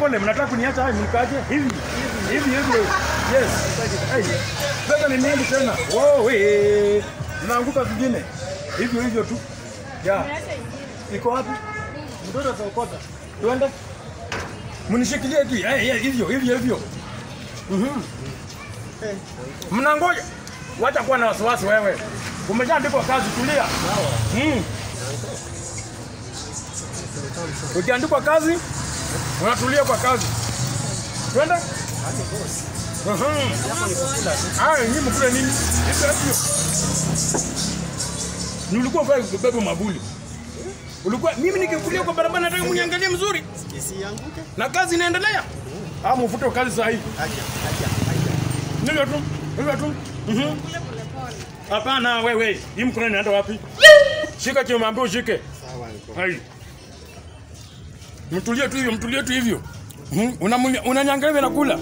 pole, mnataka kuniacha hai mnikaje? Hivi. Yes. Sasa ni nini tena? We. Mnaanguka vingine. Hivyo tu. Ya. Iko wapi? Mtoto ataokota. Tuende. Mnishikilie tu. Hivyo. Mnangoja. Wacha kuwa na wasiwasi wewe. Umeshaandikwa kazi, tulia. Ukiandikwa kazi, unatulia kwa kazi. Twende? Nyinyi mkule nini? Hivyo. Nilikuwa kwa bebe mabuli. Ulikuwa mimi nikikulia kwa barabara nataka mniangalie mzuri. Isianguke. Na kazi inaendelea. Mfute kazi sasa hivi. Ndio tu. Hapana wewe. Hii mkono inaenda wapi? Shika kiombe ushike. Sawa niko. Hai. Mtulie tu hivyo. Unaniangalia na kula.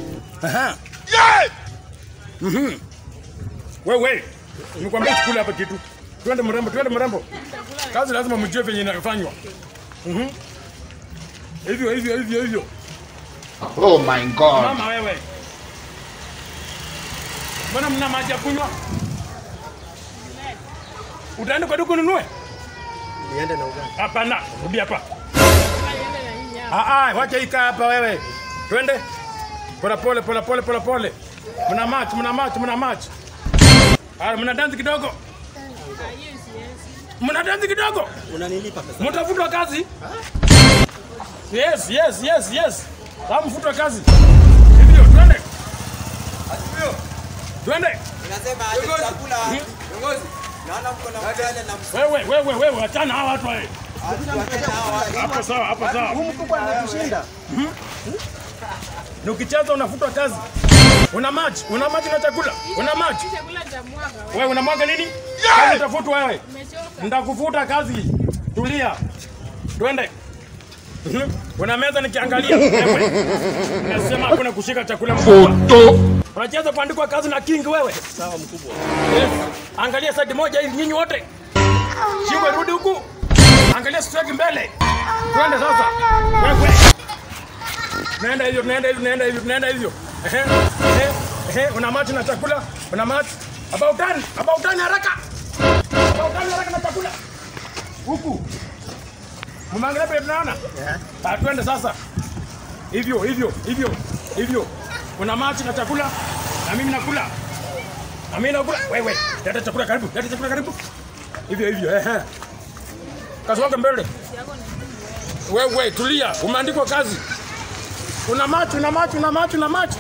Wewe. Nikwambia chukula hapa kitu. Twende mrembo. Kazi lazima mjue venye inafanywa. Hivyo. Oh my God. Mama wewe. Mbona mna maji ya kunywa? Utaenda kwa duka ununue? Niende na ugali. Hapana, rudi hapa. Wacha ika hapa wewe. Twende. Pole. Mna match. Mna dance kidogo. Mnadanzi kidogo? Unanilipa pesa? Mtafutwa kazi? Yes. Mfutwa kazi. Hivyo, twende. Twende. Unasema aje chakula? Viongozi. Naona mko na mjane na wewe achana hawa watu wale. Hapo sawa. Huyu mkubwa anatushinda. Na ukicheza unafutwa kazi. Una match na chakula. Una match. Chakula cha mwaga wewe. Wewe unamwaga nini? Kazi utafutwa wewe. Nitakufuta kazi. Tulia. Twende. Una meza nikiangalia wewe. Nasema hakuna kushika chakula mkubwa. Unacheza kuandikwa kazi na king wewe. Sawa mkubwa. Yes. Angalia side moja hivi nyinyi wote. Shikwe rudi huku. Angalia straight mbele. Twende sasa. Wewe. Nenda hivyo. Una match na chakula. Una match. About done haraka. Na chakula. Huku. Mmangalia pale tunaona? Twende sasa. Hivyo. Una match na chakula. Na mimi nakula. Wewe, leta chakula karibu. Hivyo. Kasonga mbele. Wewe, tulia. Umeandikwa kazi. Una match.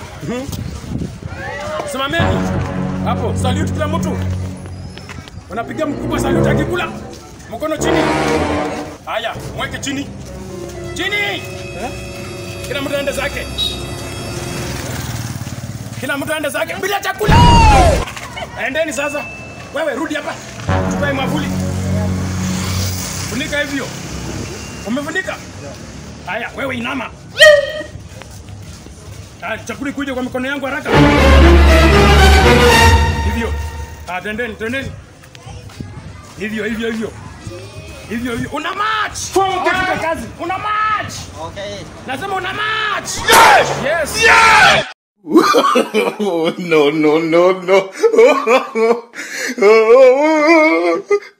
Simameni. Hapo, salute kila mtu. Unapiga mkubwa salute akikula. Mkono chini. Haya, mweke chini. Kila mtu aende zake. Bila chakula. Endeni sasa. Wewe rudi hapa. Chukua mwavuli. Funika hivyo. Umefunika? Haya, wewe inama. Chakula kuja kwa mikono yangu haraka. Hivyo. Tendeni. Hivyo. Una match. Focus kazi. Una match. Okay. Nasema una match. Yes. No.